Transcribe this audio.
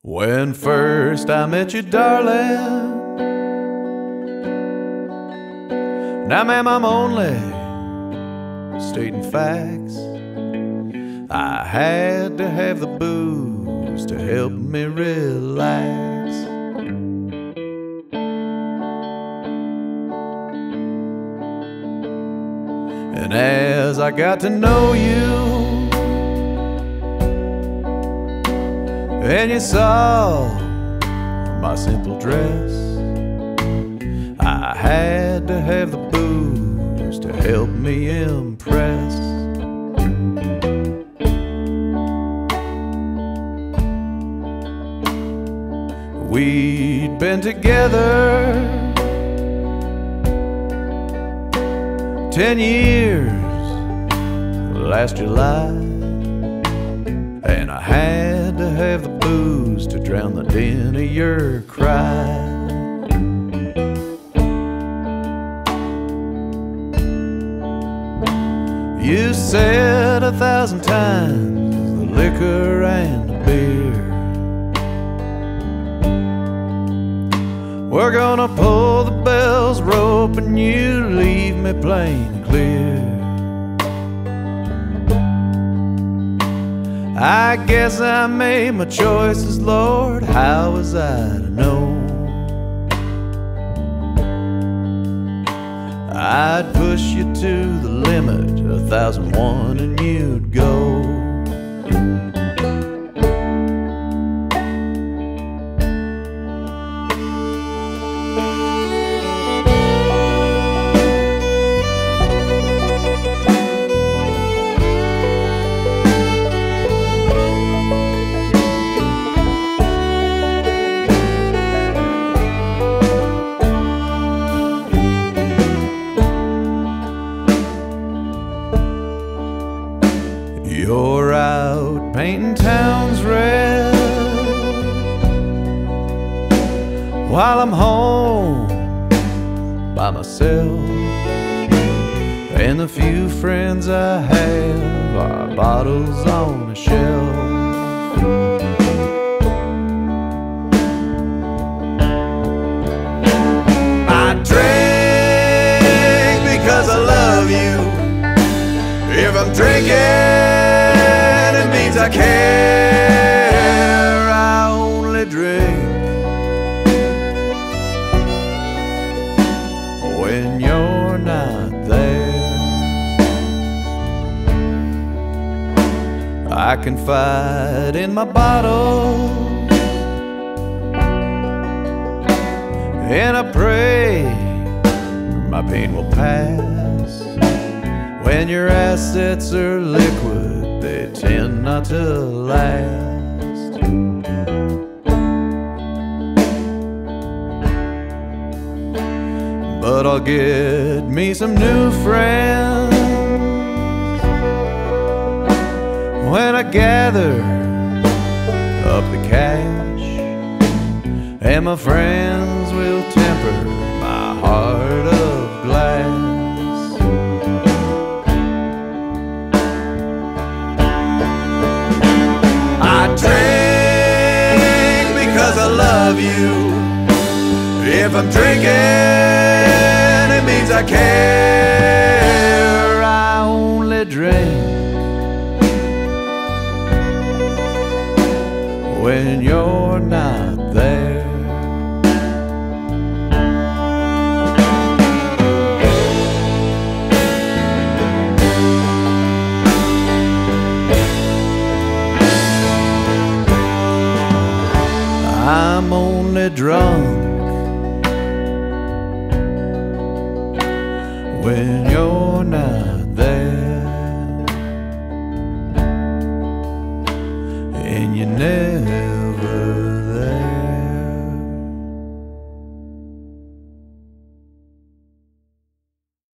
When first I met you, darling, now ma'am, I'm only stating facts. I had to have the booze to help me relax. And as I got to know you, and you saw my simple dress, I had to have the booze to help me impress. We'd been together 10 years last July, and I had to have the booze to drown the din of your cry. You said 1,000 times the liquor and the beer we're gonna pull the bell's rope and you leave me plain and clear. I guess I made my choices, Lord, how was I to know? I'd push you to the limit, 1,001, and you'd go. You're out painting towns red while I'm home by myself, and the few friends I have are bottles on a shelf. I drink because I love you. If I'm drinking, I care. I only drink when you're not there. I confide in my bottle and I pray my pain will pass. When your assets are liquid, they tend not to last. But I'll get me some new friends when I gather up the cash, and my friends will temper my heart of glass. Drink because I love you. If I'm drinking, it means I care. I only drink when you're not there. I'm only drunk when you're not there, and you never